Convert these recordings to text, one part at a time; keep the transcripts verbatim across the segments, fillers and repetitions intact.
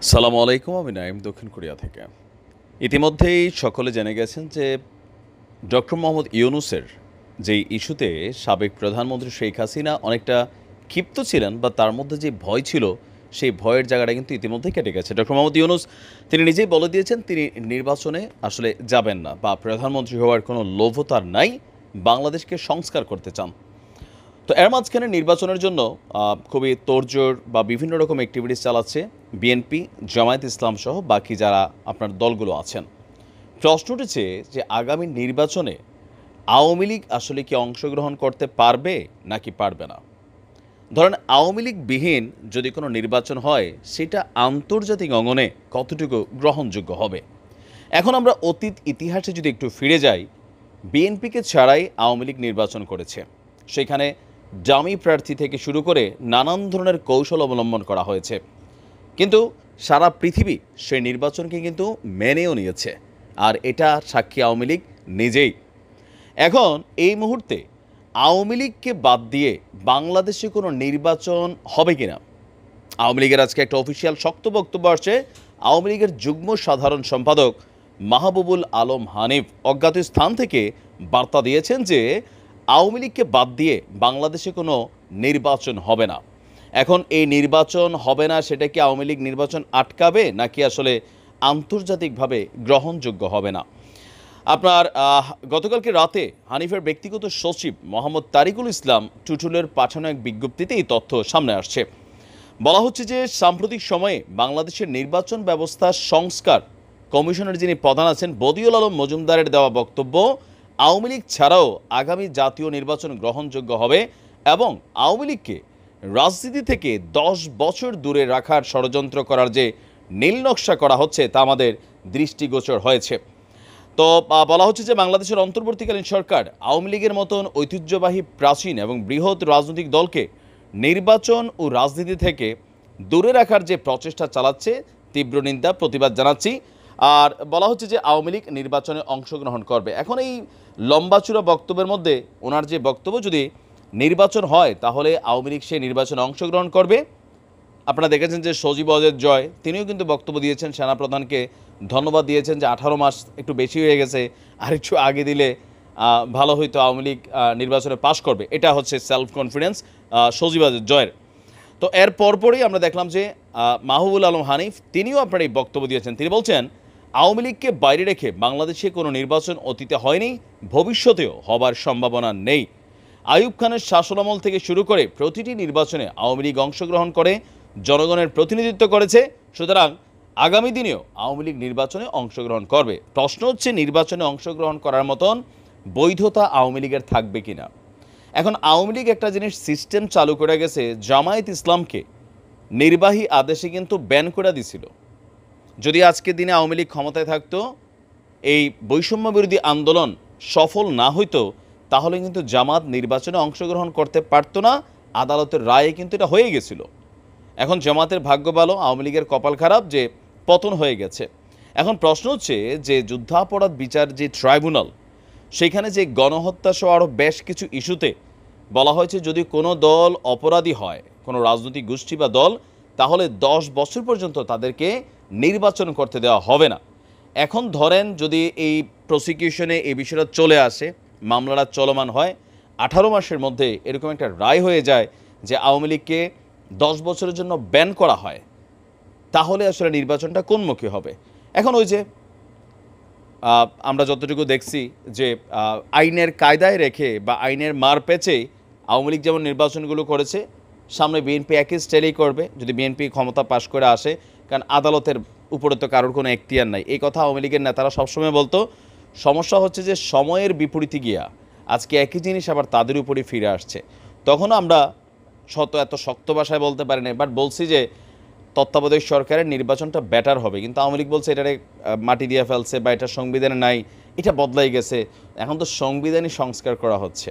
সালামু আলাইকুম। আমি নাইম দক্ষিণ কোরিয়া থেকে। ইতিমধ্যেই সকলে জেনে গেছেন যে ডক্টর মোহাম্মদ ইউনূসের যেই ইস্যুতে সাবেক প্রধানমন্ত্রী শেখ হাসিনা অনেকটা ক্ষিপ্ত ছিলেন বা তার মধ্যে যে ভয় ছিল, সেই ভয়ের জায়গাটা কিন্তু ইতিমধ্যেই কেটে গেছে। ডক্টর মোহাম্মদ ইউনূস তিনি নিজেই বলে দিয়েছেন তিনি নির্বাচনে আসলে যাবেন না বা প্রধানমন্ত্রী হওয়ার কোনো লোভও তার নাই, বাংলাদেশকে সংস্কার করতে চান। তো এর মাঝখানে নির্বাচনের জন্য আহ, খুবই তোড়জোড় বা বিভিন্ন রকম অ্যাক্টিভিটিস চালাচ্ছে বিএনপি, জামায়াত ইসলাম সহ বাকি যারা আপনার দলগুলো আছেন। প্রশ্ন উঠেছে যে আগামী নির্বাচনে আওয়ামী লীগ আসলে কি অংশগ্রহণ করতে পারবে নাকি পারবে না। ধরেন আওয়ামী লীগ বিহীন যদি কোনো নির্বাচন হয়, সেটা আন্তর্জাতিক অঙ্গনে কতটুকু গ্রহণযোগ্য হবে। এখন আমরা অতীত ইতিহাসে যদি একটু ফিরে যাই, বিএনপিকে ছাড়াই আওয়ামী লীগ নির্বাচন করেছে। সেখানে ডামি প্রার্থী থেকে শুরু করে নানান ধরনের কৌশল অবলম্বন করা হয়েছে, কিন্তু সারা পৃথিবী সেই নির্বাচনকে কিন্তু মেনেও নিয়েছে, আর এটা সাক্ষী আওয়ামী লীগ নিজেই। এখন এই মুহূর্তে আওয়ামী লীগকে বাদ দিয়ে বাংলাদেশে কোনো নির্বাচন হবে কিনা, আওয়ামী লীগের আজকে একটা অফিসিয়াল শক্ত বক্তব্য আসছে। আওয়ামী লীগের যুগ্ম সাধারণ সম্পাদক মাহবুবুল আলম হানিফ অজ্ঞাত স্থান থেকে বার্তা দিয়েছেন যে আওয়ামী লীগকে বাদ দিয়ে বাংলাদেশে কোনো নির্বাচন হবে না। এখন এই নির্বাচন হবে না, সেটা কি আওয়ামী লীগ নির্বাচন আটকাবে নাকি আসলে আন্তর্জাতিকভাবে গ্রহণযোগ্য হবে না। আপনার গতকালকে রাতে হানিফের ব্যক্তিগত সচিব মোহাম্মদ তারিকুল ইসলাম টুটুলের পাঠানো এক বিজ্ঞপ্তিতে এই তথ্য সামনে আসছে। বলা হচ্ছে যে সাম্প্রতিক সময়ে বাংলাদেশের নির্বাচন ব্যবস্থা সংস্কার কমিশনের যিনি প্রধান আছেন বদিউল আলম মজুমদারের দেওয়া বক্তব্য, আওয়ামী লীগ ছাড়াও আগামী জাতীয় নির্বাচন গ্রহণযোগ্য হবে এবং আওয়ামী লীগকে রাজনীতি থেকে দশ বছর দূরে রাখার ষড়যন্ত্র করার যে নীলনকশা করা হচ্ছে তা আমাদের দৃষ্টিগোচর হয়েছে। তো বলা হচ্ছে যে বাংলাদেশের অন্তর্বর্তীকালীন সরকার আওয়ামী লীগের মতন ঐতিহ্যবাহী প্রাচীন এবং বৃহৎ রাজনৈতিক দলকে নির্বাচন ও রাজনীতি থেকে দূরে রাখার যে প্রচেষ্টা চালাচ্ছে, তীব্র নিন্দা প্রতিবাদ জানাচ্ছি। আর বলা হচ্ছে যে আওয়ামী লীগ নির্বাচনে অংশগ্রহণ করবে। এখন এই লম্বাচূড়া বক্তব্যের মধ্যে ওনার যে বক্তব্য, যদি নির্বাচন হয় তাহলে আওয়ামী লীগ সে নির্বাচনে অংশগ্রহণ করবে। আপনারা দেখেছেন যে সজীব ওয়াজেদ জয় তিনিও কিন্তু বক্তব্য দিয়েছেন, সেনাপ্রধানকে ধন্যবাদ দিয়েছেন যে আঠারো মাস একটু বেশি হয়ে গেছে, আর একটু আগে দিলে ভালো হইতো, আওয়ামী লীগ নির্বাচনে পাশ করবে। এটা হচ্ছে সেলফ কনফিডেন্স সজীব ওয়াজেদ জয়ের। তো এর পরপরই আমরা দেখলাম যে মাহবুবুল আলম হানিফ তিনিও আপনার এই বক্তব্য দিয়েছেন। তিনি বলছেন আওয়ামী লীগকে বাইরে রেখে বাংলাদেশে কোনো নির্বাচন অতীতে হয়নি, ভবিষ্যতেও হবার সম্ভাবনা নেই। আইয়ুব খানের শাসনামল থেকে শুরু করে প্রতিটি নির্বাচনে আওয়ামী লীগ অংশগ্রহণ করে জনগণের প্রতিনিধিত্ব করেছে, সুতরাং আগামী দিনেও আওয়ামী লীগ নির্বাচনে অংশগ্রহণ করবে। প্রশ্ন হচ্ছে নির্বাচনে অংশগ্রহণ করার মতন বৈধতা আওয়ামী লীগের থাকবে কিনা। এখন আওয়ামী লীগ একটা জিনিস সিস্টেম চালু করে গেছে, জামায়াত ইসলামকে নির্বাহী আদেশে কিন্তু ব্যান করে দিছিল। যদি আজকের দিনে আওয়ামী লীগ ক্ষমতায় থাকতো, এই বৈষম্য বিরোধী আন্দোলন সফল না হইতো, তাহলে কিন্তু জামাত নির্বাচনে অংশগ্রহণ করতে পারতো না। আদালতের রায়ে কিন্তু এটা হয়ে গেছিল। এখন জামাতের ভাগ্য ভালো, আওয়ামী লীগের কপাল খারাপ যে পতন হয়ে গেছে। এখন প্রশ্ন হচ্ছে যে যুদ্ধাপরাধ বিচার যে ট্রাইব্যুনাল, সেখানে যে গণহত্যা সহ আরও বেশ কিছু ইস্যুতে বলা হয়েছে যদি কোনো দল অপরাধী হয়, কোনো রাজনৈতিক গোষ্ঠী বা দল, তাহলে দশ বছর পর্যন্ত তাদেরকে নির্বাচন করতে দেওয়া হবে না। এখন ধরেন যদি এই প্রসিকিউশনে এই বিষয়টা চলে আসে, মামলাটা চলমান হয়, আঠারো মাসের মধ্যে এরকম একটা রায় হয়ে যায় যে আওয়ামী লীগকে দশ বছরের জন্য ব্যান করা হয়, তাহলে আসলে নির্বাচনটা কোনমুখী হবে। এখন ওই যে আমরা যতটুকু দেখছি যে আইনের কায়দায় রেখে বা আইনের মার পেঁচে আওয়ামী লীগ যেমন নির্বাচনগুলো করেছে, সামনে বিএনপি একই স্টাইলেই করবে যদি বিএনপি ক্ষমতা পাশ করে আসে, কারণ আদালতের উপরে তো কারোর কোনো এখতিয়ার নাই। এই কথা আওয়ামী লীগের নেতারা সবসময় বলতো। সমস্যা হচ্ছে যে সময়ের বিপরীতে গিয়া আজকে একই জিনিস আবার তাদের উপরই ফিরে আসছে। তখনও আমরা শত এত শক্ত ভাষায় বলতে পারি না, বাট বলছি যে তত্ত্বাবধায়ক সরকারের নির্বাচনটা বেটার হবে, কিন্তু আওয়ামী লীগ বলছে এটারে মাটি দিয়ে ফেলছে বা এটা সংবিধানে নাই, এটা বদলাই গেছে। এখন তো সংবিধানই সংস্কার করা হচ্ছে।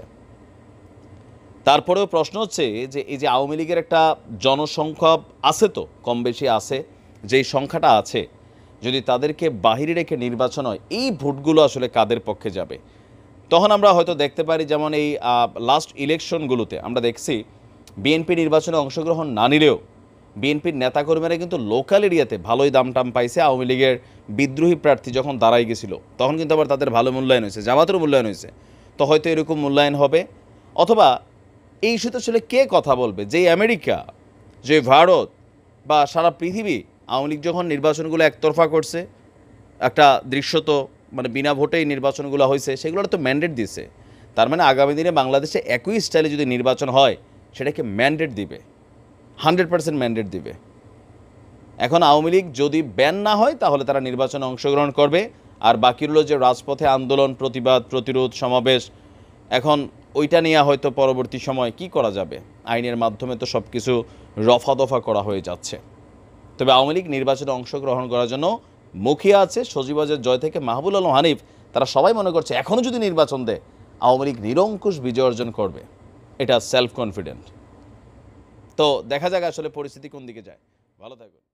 তারপরেও প্রশ্ন হচ্ছে যে এই যে আওয়ামী লীগের একটা জনসংখ্যা আছে, তো কম বেশি আছে, যেই সংখ্যাটা আছে, যদি তাদেরকে বাহিরে রেখে নির্বাচন হয়, এই ভোটগুলো আসলে কাদের পক্ষে যাবে। তখন আমরা হয়তো দেখতে পারি, যেমন এই লাস্ট ইলেকশনগুলোতে আমরা দেখছি বিএনপি নির্বাচনে অংশগ্রহণ না নিলেও বিএনপির নেতাকর্মীরা কিন্তু লোকাল এরিয়াতে ভালোই দাম টাম পাইছে। আওয়ামী লীগের বিদ্রোহী প্রার্থী যখন দাঁড়াই গেছিল তখন কিন্তু আবার তাদের ভালো মূল্যায়ন হয়েছে, জামাতেরও মূল্যায়ন হয়েছে। তো হয়তো এরকম মূল্যায়ন হবে। অথবা এই ইস্যুতে আসলে কে কথা বলবে? যে আমেরিকা, যে ভারত বা সারা পৃথিবী আওয়ামী লীগ যখন নির্বাচনগুলো একতরফা করছে, একটা দৃশ্যত মানে বিনা ভোটেই নির্বাচনগুলো হয়েছে, সেগুলোর তো ম্যান্ডেট দিছে। তার মানে আগামী দিনে বাংলাদেশে একই স্টাইলে যদি নির্বাচন হয় সেটাকে ম্যান্ডেট দিবে, হান্ড্রেড পার্সেন্ট ম্যান্ডেট দিবে। এখন আওয়ামী লীগ যদি ব্যান না হয় তাহলে তারা নির্বাচনে অংশগ্রহণ করবে। আর বাকি রইল যে রাজপথে আন্দোলন, প্রতিবাদ, প্রতিরোধ, সমাবেশ, এখন ওইটা নিয়ে হয়তো পরবর্তী সময় কি করা যাবে, আইনের মাধ্যমে তো সব কিছু রফা দফা করা হয়ে যাচ্ছে। তবে আওয়ামী লীগ নির্বাচনে অংশগ্রহণ করার জন্য মুখিয়ে আছে। সজীবাজের জয় থেকে মাহবুল আলম হানিফ, তারা সবাই মনে করছে এখনও যদি নির্বাচন দেয় আওয়ামী লীগ নিরঙ্কুশ বিজয় অর্জন করবে। এটা সেলফ কনফিডেন্ট। তো দেখা যাক আসলে পরিস্থিতি কোন দিকে যায়। ভালো থাকুন।